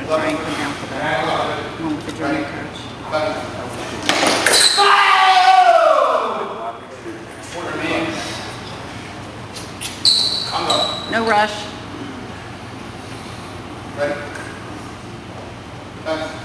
try and come down for that one with the junior coach. No rush. Ready? Thanks.